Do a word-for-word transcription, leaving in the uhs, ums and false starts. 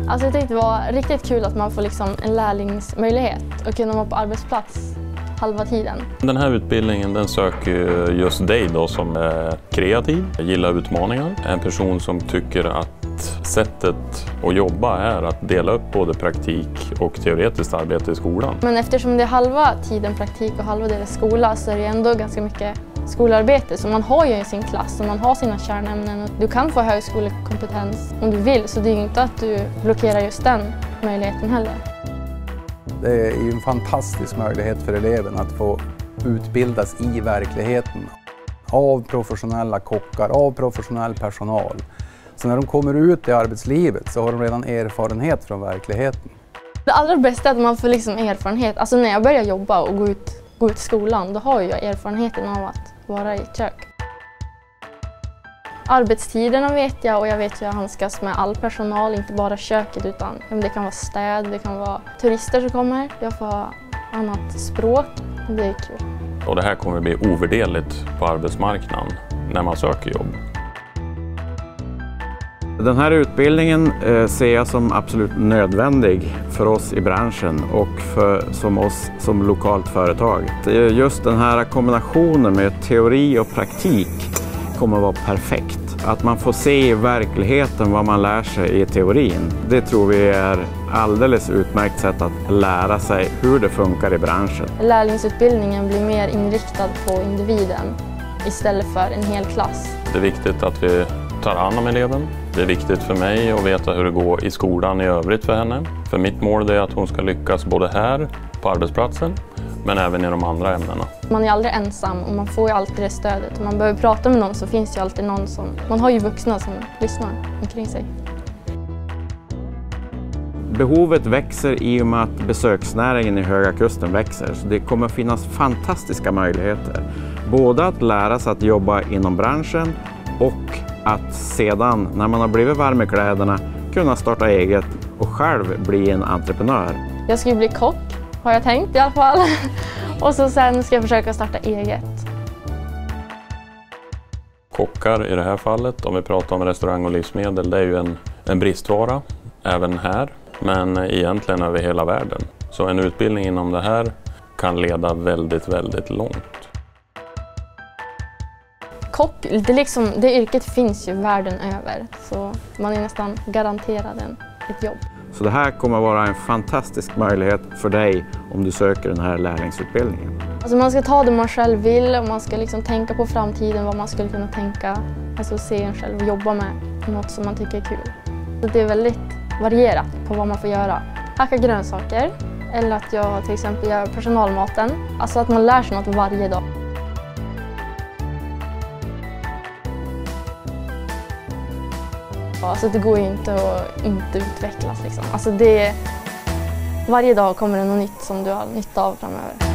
Alltså jag tyckte det var riktigt kul att man får liksom en lärlingsmöjlighet och kunna vara på arbetsplats halva tiden. Den här utbildningen den söker just dig då som är kreativ, gillar utmaningar. En person som tycker att sättet att jobba är att dela upp både praktik och teoretiskt arbete i skolan. Men eftersom det är halva tiden praktik och halva delen skola så är det ändå ganska mycket skolarbete. Så man har ju sin klass och man har sina kärnämnen. Du kan få högskolekompetens om du vill, så det är ju inte att du blockerar just den möjligheten heller. Det är ju en fantastisk möjlighet för eleven att få utbildas i verkligheten av professionella kockar, av professionell personal. Så när de kommer ut i arbetslivet så har de redan erfarenhet från verkligheten. Det allra bästa är att man får liksom erfarenhet. Alltså när jag börjar jobba och gå ut, gå ut skolan, då har jag erfarenheten av att vara i ett kök. Arbetstiderna vet jag, och jag vet ju att jag handskas med all personal, inte bara köket, utan det kan vara städ, det kan vara turister som kommer. Jag får annat språk, det är kul. Och det här kommer bli ovärderligt på arbetsmarknaden när man söker jobb. Den här utbildningen eh, ser jag som absolut nödvändig för oss i branschen och för, som oss som lokalt företag. Just den här kombinationen med teori och praktik kommer att vara perfekt. Att man får se i verkligheten vad man lär sig i teorin, det tror vi är alldeles utmärkt sätt att lära sig hur det funkar i branschen. Lärlingsutbildningen blir mer inriktad på individen istället för en hel klass. Det är viktigt att vi tar hand om eleven. Det är viktigt för mig att veta hur det går i skolan i övrigt för henne. För mitt mål är att hon ska lyckas både här på arbetsplatsen men även i de andra ämnena. Man är aldrig ensam och man får ju alltid det stödet. Om man behöver prata med någon så finns ju alltid någon som... Man har ju vuxna som lyssnar omkring sig. Behovet växer i och med att besöksnäringen i Höga Kusten växer. Så det kommer finnas fantastiska möjligheter. Både att lära sig att jobba inom branschen och att sedan, när man har blivit varm i kläderna, kunna starta eget och själv bli en entreprenör. Jag ska ju bli kock, har jag tänkt i alla fall. Och så sen ska jag försöka starta eget. Kockar i det här fallet, om vi pratar om restaurang och livsmedel, det är ju en, en bristvara även här, men egentligen över hela världen. Så en utbildning inom det här kan leda väldigt, väldigt långt. Kock, det, liksom, det yrket finns ju världen över, så man är nästan garanterad en, ett jobb. Så det här kommer vara en fantastisk möjlighet för dig om du söker den här lärlingsutbildningen. Alltså man ska ta det man själv vill och man ska liksom tänka på framtiden, vad man skulle kunna tänka. Alltså se en själv och jobba med något som man tycker är kul. Så det är väldigt varierat på vad man får göra. Hacka grönsaker, eller att jag till exempel gör personalmaten. Alltså att man lär sig något varje dag. Alltså det går ju inte att inte utvecklas liksom. Alltså det, varje dag kommer det något nytt som du har nytta av framöver.